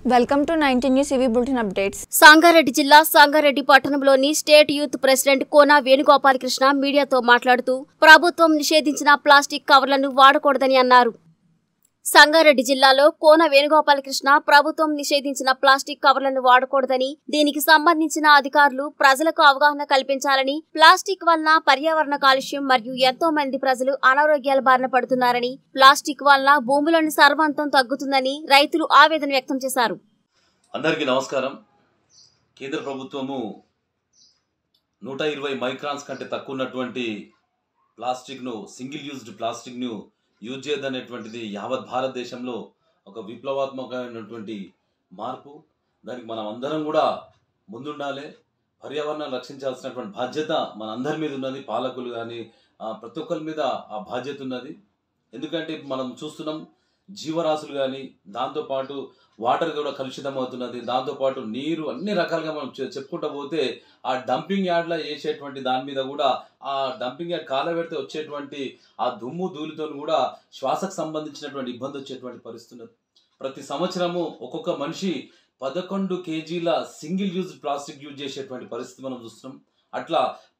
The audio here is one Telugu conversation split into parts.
Welcome to 19 news EV bulletin updates. Sangareddy జిల్లా సంగారెడ్డి పట్టణంలోని state youth president Kona Venugopalakrishna మీడియాతో మాట్లాడుతూ ప్రభుత్వం నిషేధించిన ప్లాస్టిక్ కవర్లను వాడకూడదని అన్నారు. సంగారెడ్డి జిల్లాలో కోన వేణుగోపాలకృష్ణ ప్రభుత్వం నిషేధించిన ప్లాస్టిక్ కవర్లను వాడకూడదని, దీనికి సంబంధించిన అధికారులు ప్రజలకు అవగాహన కల్పించాలని, ప్లాస్టిక్ వలన పర్యావరణ కాలుష్యం మరియు ఎంతో మంది ప్రజలు అనారోగ్యాల బారిన పడుతున్నారని, ప్లాస్టిక్ వలన భూమిలోని సారవంతం తగ్గుతుందని రైతులు ఆవేదన వ్యక్తం చేశారు. అందరికీ నమస్కారం. కేంద్ర ప్రభుత్వము 120 మైక్రాన్స్ కంటే తక్కువ ఉన్నటువంటి ప్లాస్టిక్ను, సింగిల్ యూజ్డ్ ప్లాస్టిక్ను యూజ్ చేయదనేటువంటిది యావత్ భారతదేశంలో ఒక విప్లవాత్మకమైనటువంటి మార్పు. దానికి మనం అందరం కూడా ముందుండాలి. పర్యావరణాన్ని రక్షించాల్సినటువంటి బాధ్యత మన అందరి మీద ఉన్నది. పాలకులు కానీ ప్రతి ఒక్కరి మీద ఆ బాధ్యత ఉన్నది. ఎందుకంటే మనం చూస్తున్నాం, జీవరాశులు కానీ, దాంతోపాటు వాటర్ కూడా కలుషితం అవుతున్నది. దాంతోపాటు నీరు, అన్ని రకాలుగా మనం చెప్పుకుంటూ పోతే ఆ డంపింగ్ యార్డ్లో వేసేటువంటి దాని మీద కూడా, ఆ డంపింగ్ యార్డ్ కాలబెడితే వచ్చేటువంటి ఆ దుమ్ము ధూళితో కూడా శ్వాసకు సంబంధించినటువంటి ఇబ్బంది వచ్చేటువంటి పరిస్థితి. ప్రతి సంవత్సరము ఒక్కొక్క మనిషి 11 కేజీల సింగిల్ యూజ్ ప్లాస్టిక్ యూజ్ చేసేటువంటి పరిస్థితి మనం చూస్తున్నాం. అట్లా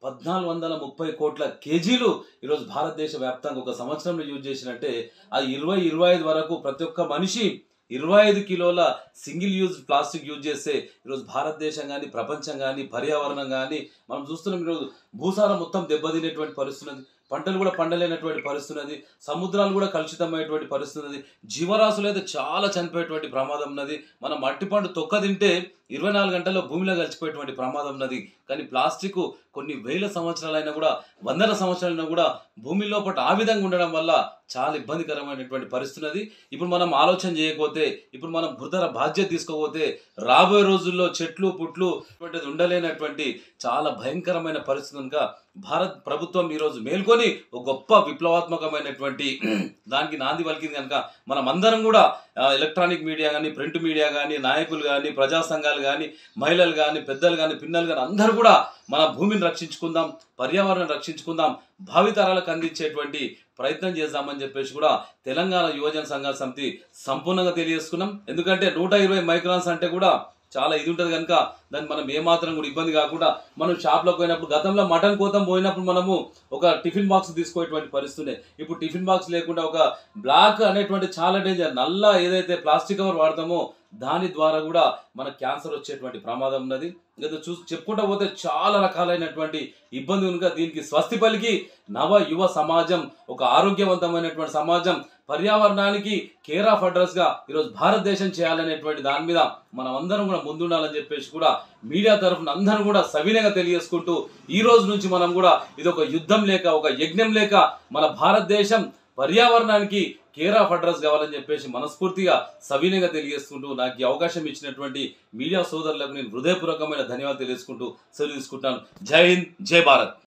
1430 కోట్ల కేజీలు ఈరోజు భారతదేశ వ్యాప్తంగా ఒక సంవత్సరంలో యూజ్ చేసినట్టే, ఆ 20-25 వరకు ప్రతి ఒక్క మనిషి 25 కిలోల సింగిల్ యూజ్ ప్లాస్టిక్ యూజ్ చేస్తే ఈరోజు భారతదేశం కానీ, ప్రపంచం కానీ, పర్యావరణం కానీ మనం చూస్తున్నాం. ఈరోజు భూసారం మొత్తం దెబ్బతినేటువంటి పరిస్థితి, పంటలు కూడా పండలేనటువంటి పరిస్థితి, సముద్రాలు కూడా కలుషితమైనటువంటి పరిస్థితి, జీవరాశులు అయితే చాలా చనిపోయేటువంటి ప్రమాదం ఉన్నది. మనం మట్టి పండు తొక్క తింటే 24 గంటల్లో భూమిలో కలిసిపోయేటువంటి ప్రమాదం ఉన్నది. కానీ ప్లాస్టిక్ కొన్ని వేల సంవత్సరాలైనా కూడా, వందల సంవత్సరాలైనా కూడా భూమి లోపల ఆ విధంగా ఉండడం వల్ల చాలా ఇబ్బందికరమైనటువంటి పరిస్థితి. ఇప్పుడు మనం ఆలోచన చేయకపోతే, ఇప్పుడు మనం గురుతర బాధ్యత తీసుకోకపోతే రాబోయే రోజుల్లో చెట్లు పుట్లు ఉండలేనటువంటి చాలా భయంకరమైన పరిస్థితి కనుక భారత ప్రభుత్వం ఈరోజు మేల్కొని ఒక గొప్ప విప్లవాత్మకమైనటువంటి దానికి నాంది పలికింది కనుక మనం అందరం కూడా ఎలక్ట్రానిక్ మీడియా కానీ, ప్రింట్ మీడియా కానీ, నాయకులు కానీ, ప్రజా సంఘాలు కానీ, మహిళలు కానీ, పెద్దలు కానీ, పిన్నలు కానీ అందరూ కూడా మన భూమిని రక్షించుకుందాం, పర్యావరణం రక్షించుకుందాం, భావితరాలకు అందించేటువంటి ప్రయత్నం చేద్దామని చెప్పేసి కూడా తెలంగాణ యువజన సంఘాల సమితి సంపూర్ణంగా తెలియజేసుకున్నాం. ఎందుకంటే 120 మైక్రాన్స్ అంటే కూడా చాలా ఇది ఉంటుంది కనుక దాన్ని మనం ఏమాత్రం కూడా ఇబ్బంది కాకుండా, మనం షాప్లోకి పోయినప్పుడు, గతంలో మటన్ కోతం పోయినప్పుడు మనము ఒక టిఫిన్ బాక్స్ తీసుకోయేటువంటి పరిస్థితి. ఇప్పుడు టిఫిన్ బాక్స్ లేకుండా ఒక బ్లాక్ అనేటువంటి చాలా డేంజర్, నల్ల ఏదైతే ప్లాస్టిక్ కవర్ వాడతామో దాని ద్వారా కూడా మన క్యాన్సర్ వచ్చేటువంటి ప్రమాదం ఉన్నది. లేదా చెప్పుకుంటూ పోతే చాలా రకాలైనటువంటి ఇబ్బంది కనుక దీనికి స్వస్తి పలికి నవ యువ సమాజం, ఒక ఆరోగ్యవంతమైనటువంటి సమాజం, పర్యావరణానికి కేర్ ఆఫ్ అడ్రస్ గా ఈరోజు భారతదేశం చేయాలనేటువంటి దాని మీద మనం అందరం కూడా ముందుండాలని చెప్పేసి కూడా మీడియా తరఫున అందరం కూడా సవినయంగా తెలియజేసుకుంటూ, ఈ రోజు నుంచి మనం కూడా ఇది ఒక యుద్ధం లేక, ఒక యజ్ఞం లేక మన భారతదేశం పర్యావరణానికి కేర్ ఆఫ్ అడ్రస్ కావాలని చెప్పేసి మనస్ఫూర్తిగా సవినయంగా తెలియజేసుకుంటూ, నాకు ఈ అవకాశం ఇచ్చినటువంటి మీడియా సోదరులకు నేను హృదయపూర్వకమైన ధన్యవాదాలు తెలియజేసుకుంటూ సెలవు తీసుకుంటాను. జై హింద్, జై భారత్.